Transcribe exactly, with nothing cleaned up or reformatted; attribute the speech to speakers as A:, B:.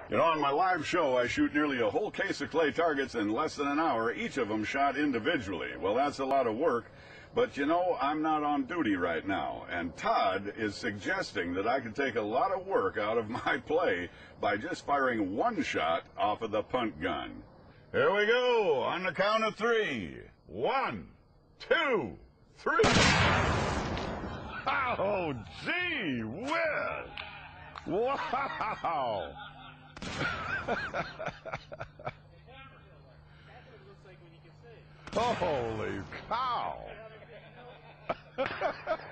A: You know, on my live show, I shoot nearly a whole case of clay targets in less than an hour, each of them shot individually. Well, that's a lot of work, but you know, I'm not on duty right now, and Todd is suggesting that I can take a lot of work out of my play by just firing one shot off of the punt gun. Here we go, on the count of three. One, two, three. Oh, gee whiz! Wow! Holy cow!